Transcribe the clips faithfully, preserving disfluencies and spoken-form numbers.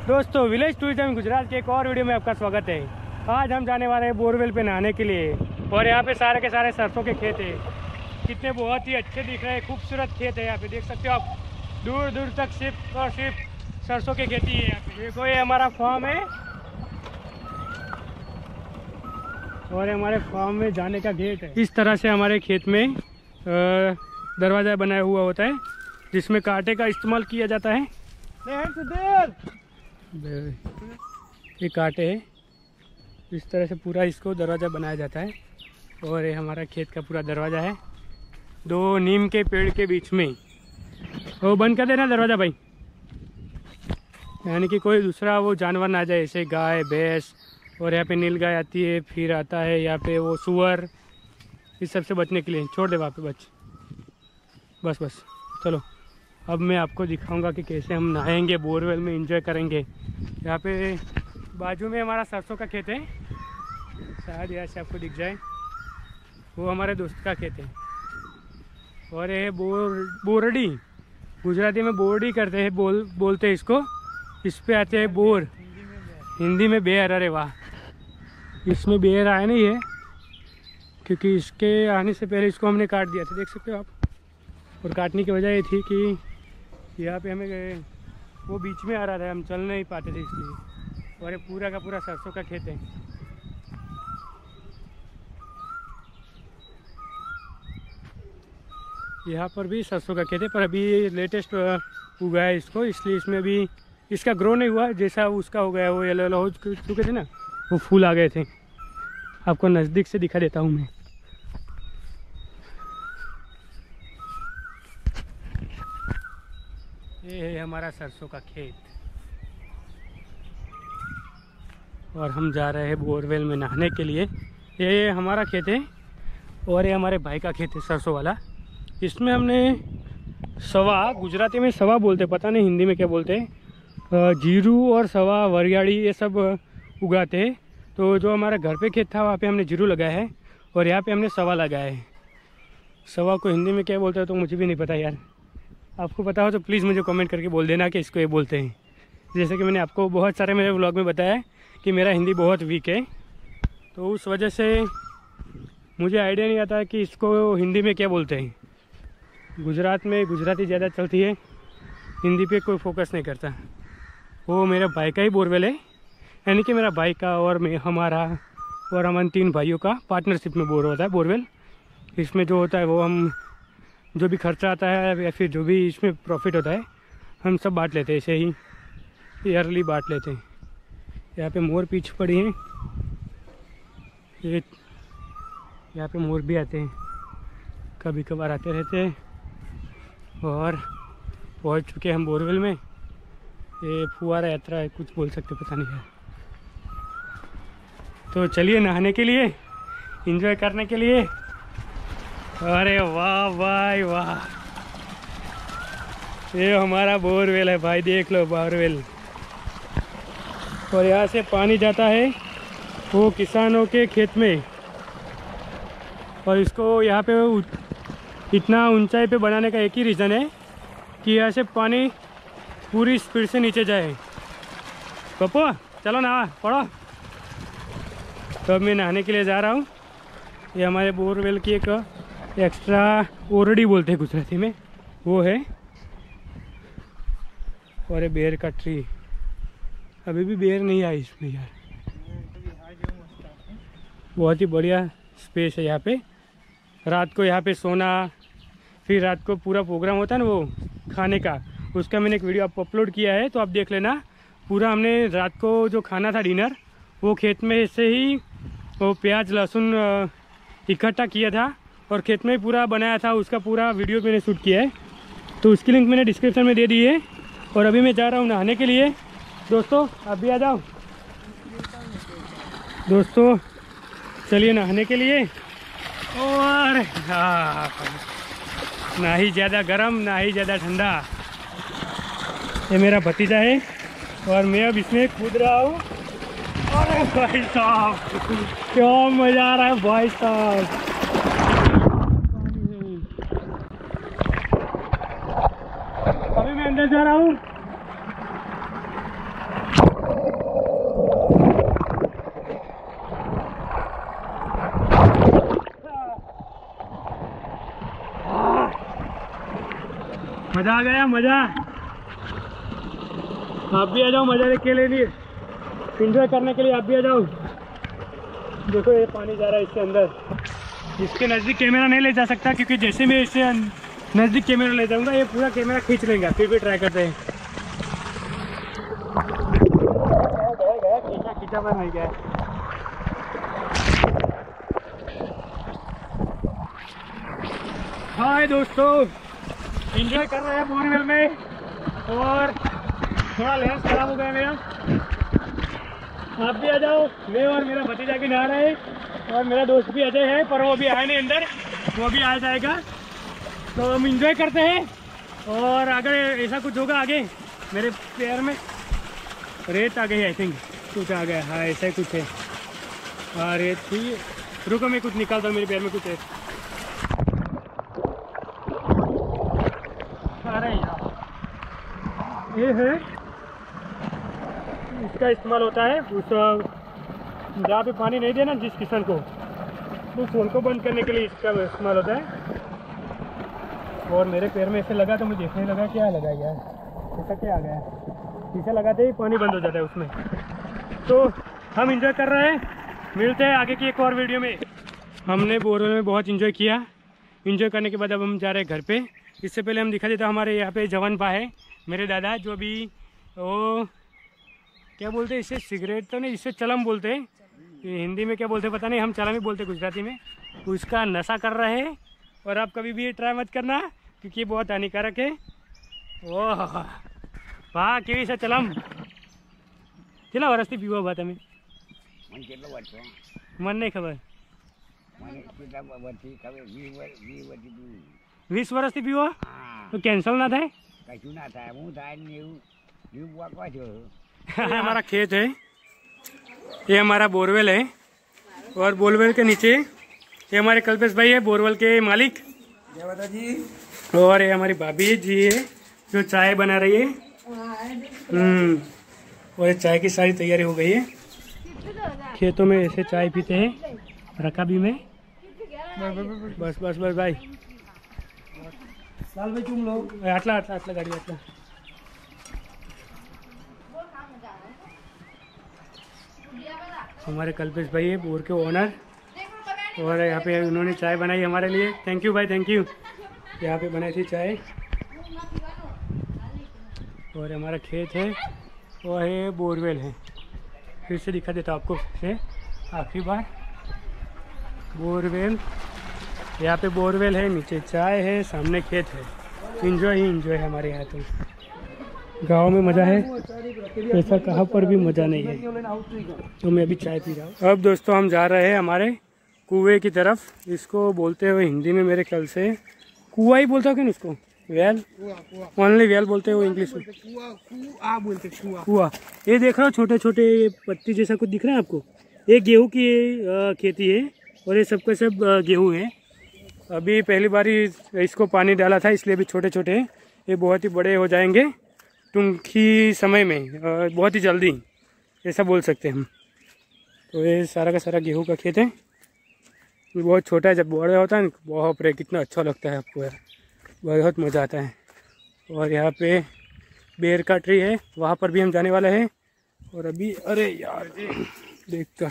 दोस्तों village tourism Gujarat के एक और वीडियो में आपका स्वागत है। आज हम जाने वाले हैं बोरवेल पे नहाने के लिए और यहाँ पे सारे के सारे सरसों के खेत हैं। कितने बहुत ही अच्छे दिख रहे हैं, खूबसूरत खेत है। यहाँ पे देख सकते हो आप, दूर दूर तक सिर्फ और सिर्फ सरसों के खेती है। यहाँ पे देखो, ये हमारा फार्म है और हमारे फार्म में जाने का गेट है। इस तरह से हमारे खेत में दरवाज़ा बनाया हुआ होता है जिसमें कांटे का इस्तेमाल किया जाता है। ये कांटे है, इस तरह से पूरा इसको दरवाज़ा बनाया जाता है। और ये हमारा खेत का पूरा दरवाज़ा है, दो नीम के पेड़ के बीच में। वो बंद कर देना दरवाज़ा भाई, यानी कि कोई दूसरा वो जानवर ना जाए, जैसे गाय भैंस। और यहाँ पे नील गाय आती है, फिर आता है यहाँ पे वो सुअर, इस सब से बचने के लिए छोड़ दे वहाँ पे बच बस बस। चलो अब मैं आपको दिखाऊंगा कि कैसे हम नहाएंगे बोरवेल में, एंजॉय करेंगे। यहाँ पे बाजू में हमारा सरसों का खेत है, शायद यहाँ से आपको दिख जाए, वो हमारे दोस्त का खेत है। और ये बोर बोरडी, गुजराती में बोरडी करते हैं, बोल बोलते हैं इसको। इस पे आते हैं बोर, हिंदी में बेर। अरे वाह, इसमें बेर आया नहीं है क्योंकि इसके आने से पहले इसको हमने काट दिया था, देख सकते हो आप। और काटने की वजह ये थी कि यहाँ पे हमें वो बीच में आ रहा था, हम चल नहीं पाते थे इसलिए। और ये पूरा का पूरा सरसों का खेत है। यहाँ पर भी सरसों का खेत है, पर अभी लेटेस्ट उगा है इसको, इसलिए इसमें भी इसका ग्रो नहीं हुआ। जैसा उसका हो गया, वो येलो येलो हो चुके थे ना, वो फूल आ गए थे। आपको नज़दीक से दिखा देता हूँ मैं। ये है हमारा सरसों का खेत और हम जा रहे हैं बोरवेल में नहाने के लिए। ये हमारा खेत है और ये हमारे भाई का खेत है सरसों वाला। इसमें हमने सवा, गुजराती में सवा बोलते, पता नहीं हिंदी में क्या बोलते हैं, जीरू और सवा वरियाड़ी ये सब उगाते हैं। तो जो हमारा घर पे खेत था वहाँ पे हमने जीरू लगाया है और यहाँ पे हमने सवा लगाया है। सवा को हिंदी में क्या बोलते हैं तो मुझे भी नहीं पता यार, आपको पता हो तो प्लीज़ मुझे कमेंट करके बोल देना कि इसको ये बोलते हैं। जैसे कि मैंने आपको बहुत सारे मेरे व्लॉग में बताया कि मेरा हिंदी बहुत वीक है, तो उस वजह से मुझे आइडिया नहीं आता कि इसको हिंदी में क्या बोलते हैं। गुजरात में गुजराती ज़्यादा चलती है, हिंदी पे कोई फोकस नहीं करता। वो मेरे भाई का ही बोरवेल है, यानी कि मेरा भाई का और मैं, हमारा और हमारे तीन भाइयों का पार्टनरशिप में बोर होता है बोरवेल। इसमें जो होता है वो हम, जो भी खर्चा आता है या फिर जो भी इसमें प्रॉफिट होता है, हम सब बांट लेते हैं, ऐसे ही ईयरली बांट लेते हैं। यहाँ पे मोर पीछे पड़ी हैं, ये यहाँ पे मोर भी आते हैं, कभी कभार आते रहते हैं। और पहुँच चुके हम बोरवेल में। ये फुवारा यात्रा है, कुछ बोल सकते पता नहीं है। तो चलिए नहाने के लिए, एंजॉय करने के लिए। अरे वाह भाई वाह, ये हमारा बोरवेल है भाई, देख लो बोरवेल। और यहाँ से पानी जाता है वो किसानों के खेत में, और इसको यहाँ पे इतना ऊंचाई पे बनाने का एक ही रीज़न है कि यहाँ से पानी पूरी स्पीड से नीचे जाए। पप्पू चलो नहा पड़ो। तो अब मैं नहाने के लिए जा रहा हूँ। ये हमारे बोरवेल की एक एक्स्ट्रा ओरडी बोलते हैं गुजराती में, वो है। और ये बेर का ट्री, अभी भी बेर नहीं आई इसमें यार। बहुत ही बढ़िया स्पेस है यहाँ पे। रात को यहाँ पे सोना, फिर रात को पूरा प्रोग्राम होता है ना वो खाने का, उसका मैंने एक वीडियो आप अपलोड किया है, तो आप देख लेना। पूरा हमने रात को जो खाना था डिनर, वो खेत में से ही वो प्याज लहसुन इकट्ठा किया था और खेत में पूरा बनाया था, उसका पूरा वीडियो मैंने शूट किया है। तो उसकी लिंक मैंने डिस्क्रिप्शन में दे दी है। और अभी मैं जा रहा हूँ नहाने के लिए। दोस्तों आप भी आ जाओ दोस्तों, चलिए नहाने के लिए। और हाँ, ना ही ज़्यादा गर्म ना ही ज़्यादा ठंडा। ये मेरा भतीजा है और मैं अब इसमें कूद रहा हूँ। अरे भाई साहब क्या मज़ा आ रहा है भाई साहब। अभी मैं अंदर जा रहा हूँ। मज़ा आ गया, मज़ा। आप भी आ जाओ मज़ा के लिए, एंजॉय करने के लिए आप भी आ जाओ। देखो ये पानी जा रहा है इसके अंदर। इसके नज़दीक कैमरा नहीं ले जा सकता क्योंकि जैसे मैं इससे नज़दीक कैमरा ले जाऊंगा ये पूरा कैमरा खींच लेगा। फिर भी ट्राई करते हैं। गया खींचा खींचा पर नहीं गया। हाय दोस्तों, एंजॉय कर रहे हैं बोरवेल में और थोड़ा लेंस खराब हो गया मेरा। आप भी आ जाओ। मैं और मेरा भतीजा भी नहा रहे हैं और मेरा दोस्त भी अजय है, पर वो भी आया नहीं अंदर, वो भी आ जाएगा। तो हम एंजॉय करते हैं। और अगर ऐसा कुछ होगा आगे, मेरे पैर में रेत आ गई, आई थिंक कुछ आ गया। हाँ ऐसा ही कुछ है। हाँ रेत थी, रुको मैं कुछ निकालता हूँ, मेरे पैर में कुछ है। अरे यार ये है, इसका इस्तेमाल होता है उस जहाँ पे पानी नहीं देना जिस किसान को, उस होल को बंद करने के लिए इसका इस्तेमाल होता है। और मेरे पैर में ऐसे लगा तो मुझे देखने लगा क्या लगा यार, ऐसा क्या आ गया। शीशा लगाते ही पानी बंद हो जाता है उसमें। तो हम इंजॉय कर रहे हैं, मिलते हैं आगे की एक और वीडियो में। हमने बोरवेल में बहुत इंजॉय किया। इंजॉय करने के बाद अब हम जा रहे हैं घर पे। इससे पहले हम दिखा देता, हमारे यहाँ पे जवान पा है मेरे दादा, जो अभी वो क्या बोलते हैं इसे, सिगरेट तो नहीं, इससे चलम बोलते हैं, हिंदी में क्या बोलते हैं पता नहीं, हम चलम ही बोलते गुजराती में। उसका नशा कर रहे हैं और आप कभी भी ये ट्राई मत करना क्योंकि ये बहुत हानिकारक है। ओह वाह केवी से चलम चला वरसથી પીવો બા તમે? મને કેટલો વર્ષો? મને નહીં ખબર। મને કેટલા વર્ષથી ખબર? વીસ વર્ષ વીસ વર્ષથી પીવું। વીસ વર્ષથી પીવો હા તો કેન્સલ ના થાય? કશું ના થાય, હું થાય ને એવું જીવ વાગવા છો। हमारा खेत है, ये हमारा बोरवेल है और बोरवेल के नीचे ये हमारे कल्पेश भाई है, बोरवेल के मालिक। जय माता जी। और ये हमारी भाभी जी है जो चाय बना रही है। हम्म और ये चाय की सारी तैयारी हो गई है। खेतों में ऐसे चाय पीते हैं रकाबी में। बस बस बस भाई लाल भाई तुम लोग आटला आटला आटला गाड़ी आटला। हमारे कल्पेश भाई है बोर के ओनर और यहाँ पे उन्होंने चाय बनाई हमारे लिए। थैंक यू भाई, थैंक यू। यहाँ पे बनाई थी चाय। और हमारा खेत है वो है बोरवेल है। फिर से दिखा देता हूँ आपको से आखिरी बार। बोरवेल, यहाँ पे बोरवेल है, नीचे चाय है, सामने खेत है। इंजॉय ही इंजॉय है हमारे यहाँ। तो गांव में मज़ा है, ऐसा कहाँ पर भी मज़ा नहीं है। तो मैं अभी चाय पी रहा हूँ। अब दोस्तों हम जा रहे हैं हमारे कुएं की तरफ। इसको बोलते हुए हिंदी में मेरे ख्याल से कुआ ही बोलता हो इसको, वेल ओनली वेल बोलते हैं वो इंग्लिश में। कुआ बोलते कुआ। कुआ। ये देख रहा हो छोटे छोटे पत्ती जैसा कुछ दिख रहा है आपको, ये गेहूँ की खेती है और ये सबका सब गेहूँ है। अभी पहली बार इसको पानी डाला था इसलिए अभी छोटे छोटे हैं। ये बहुत ही बड़े हो जाएंगे टूंकी समय में, बहुत ही जल्दी ऐसा बोल सकते हैं हम। तो ये सारा का सारा गेहूं का खेत है। ये बहुत छोटा है, जब बड़ा होता है ना बहुत रे कितना अच्छा लगता है आपको यार, बहुत मज़ा आता है। और यहाँ पे बेर का ट्री है, वहाँ पर भी हम जाने वाले हैं। और अभी अरे यार देख कर,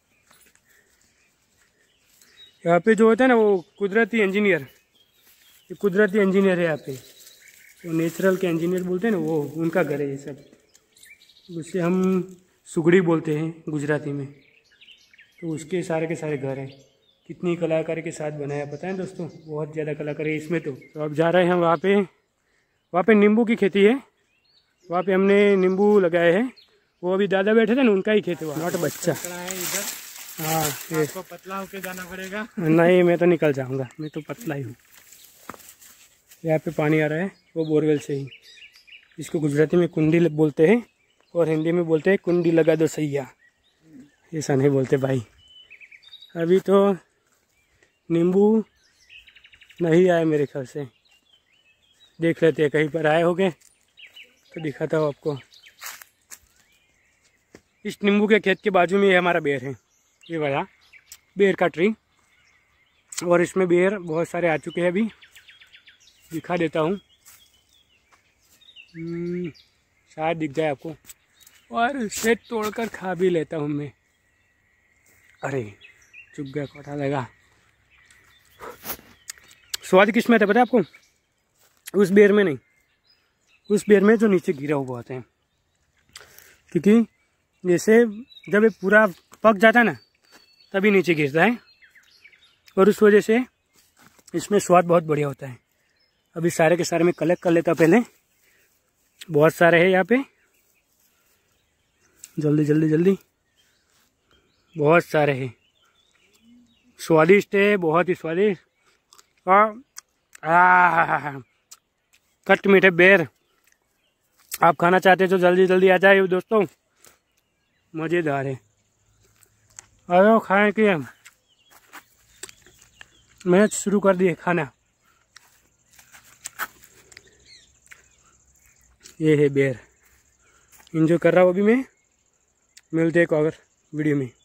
यहाँ पे जो होता है ना वो कुदरती इंजीनियर, ये कुदरती इंजीनियर है यहाँ पे, वो नेचुरल के इंजीनियर बोलते हैं ना, वो उनका घर है ये सब। उससे हम सुगड़ी बोलते हैं गुजराती में। तो उसके सारे के सारे घर हैं। कितनी कलाकारी के साथ बनाया पता है दोस्तों, बहुत ज़्यादा कलाकारी है इसमें। तो, तो अब जा रहे हैं वहाँ पे, वहाँ पे नींबू की खेती है। वहाँ पे हमने नींबू लगाए हैं। वो अभी दादा बैठे थे ना, उनका ही खेत है वहाँ। नॉट बच्चा हाँ, आपको पतला होके जाना पड़ेगा। नहीं मैं तो निकल जाऊँगा, मैं तो पतला ही हूँ। यहाँ पे पानी आ रहा है वो बोरवेल से ही। इसको गुजराती में कुंडी बोलते हैं और हिंदी में बोलते हैं कुंडी लगा दो सैया। ऐसा नहीं बोलते भाई। अभी तो नींबू नहीं आए मेरे ख्याल से, देख लेते हैं कहीं पर आए होंगे तो दिखाता हूँ आपको। इस नींबू के खेत के बाजू में ये हमारा बेर है, ये वाला बेर का ट्री। और इसमें बेर बहुत सारे आ चुके हैं, अभी दिखा देता हूँ। हम्म, शायद दिख जाए आपको। और इसे तोड़कर खा भी लेता हूँ मैं। अरे चुप गया, कटा लगा। स्वाद किस में था पता है आपको? उस बेर में नहीं, उस बेर में जो नीचे गिरा हुआ होता है, क्योंकि जैसे जब ये पूरा पक जाता है ना तभी नीचे गिरता है, और उस वजह से इसमें स्वाद बहुत बढ़िया होता है। अभी सारे के सारे मैं कलेक्ट कर लेता पहले, बहुत सारे हैं यहाँ पे, जल्दी जल्दी जल्दी, बहुत सारे हैं, स्वादिष्ट है, बहुत ही स्वादिष्ट। और आ खट्ट मीठे बेर आप खाना चाहते हो तो जल्दी जल्दी आ जाए दोस्तों, मज़ेदार है। और खाएं कि मैंने शुरू कर दिए खाना। ये है बेर, इंजॉय कर रहा हूँ अभी मैं। मिलते एक और वीडियो में।